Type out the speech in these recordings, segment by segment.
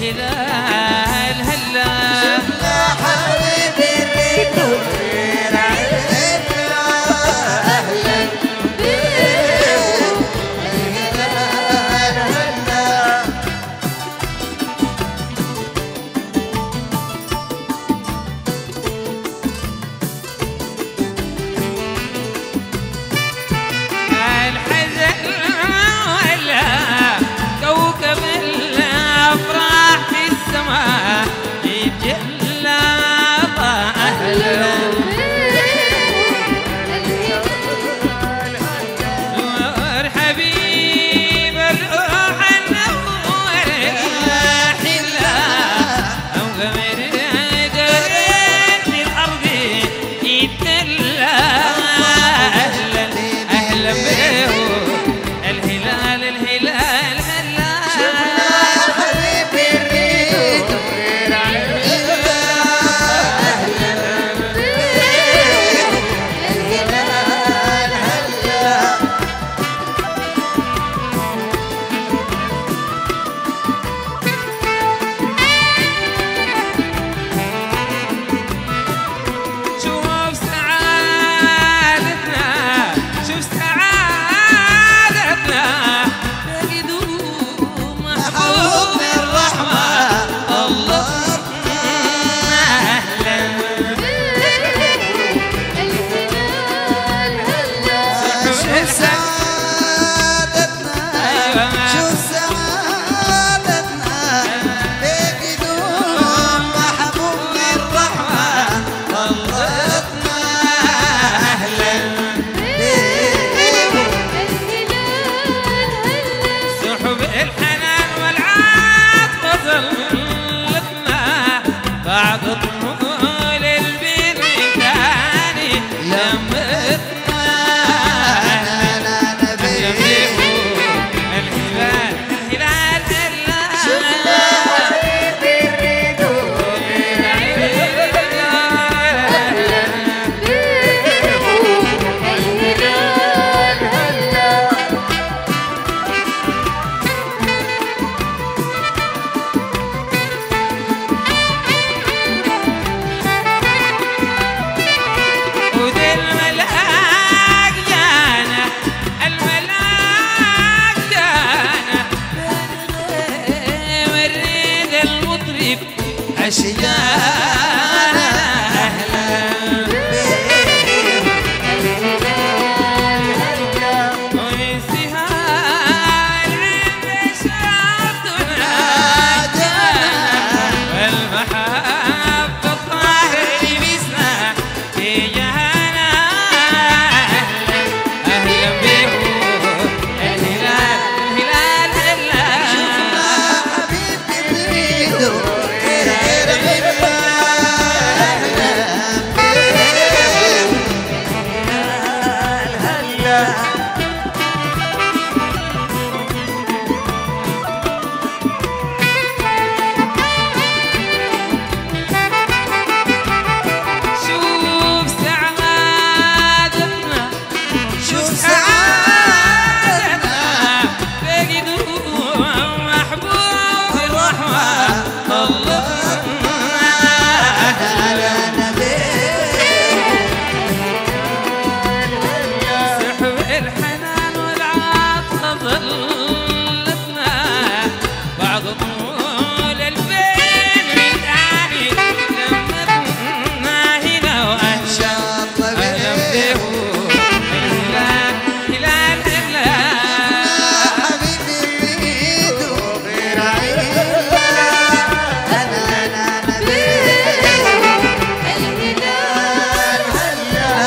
الهلال هلا شفنا حبيبي الريد وغير عيدنا أهلا بيكم الهلال هلا الحزن ولا كوكب الأفراح في السماء يتجلى أهلا نور حبيب الروح النور الحلا أو قمر دورين في الأرض يتدلى أهلا أهلا به الهلال الهلال هلا شفنا حبيبي الريد وغير عيدنا أهلا بيكم الهلال هلا شوف سعادتنا شوف سعادتنا بقدوم محبوب الرحمة الله أهلا شوف سعادتنا شوف سعادتنا بقدوم محبوب الرحمة طلتنا أهلا بيكم سحب الحنان والعاطفة ظلتنا بعد طول البين تاني لمتنا أنا نبيكم الهلال الهلال شفنا حبيبي الريد وغير عيدنا أهلا بيكم الهلال هلا ودي الملاك جانا الملاك جانا وريد المطرب أشجانا أهلا وانسهال عند شرطنا جانا والمحبة الطاهر لبسنا في جهانا أهلا بكم الهلال الهلال هلا حبيبي الريد وغير عيدنا أهلا بيكم الهلال هلا شوف سعادتنا شوف سعادتنا بقدوم محبوب الرحمة الله أهلا بيكم سحب الحنان والعاطفة ظلتنا بعد طول البين والآني لمتنا هنا وأهلا شاط أهلا بيكم بهم الهلال هلال هلا حبيبي الريد وغير عيدنا أنا بيكم الهلال هلا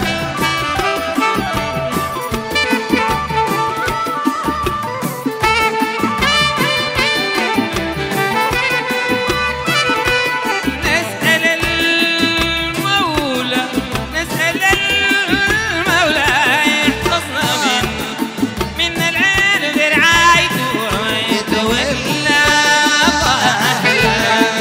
نسأل المولى نسأل المولى يحفظنا من العين برعايته ويتولى أهلا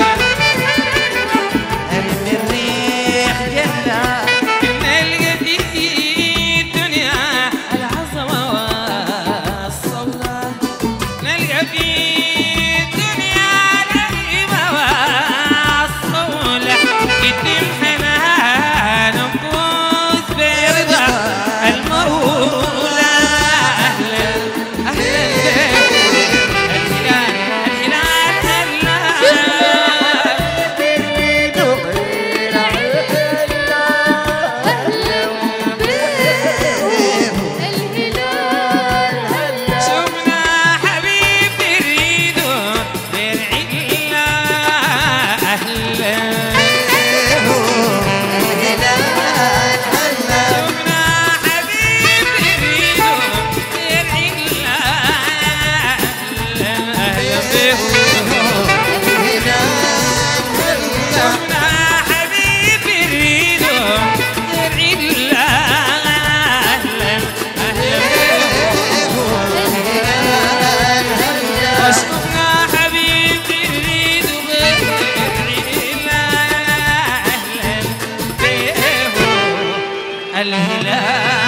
أرمي الريح جنة نلقى في الدنيا العظمة والصولة نلقى في الدنيا الهلال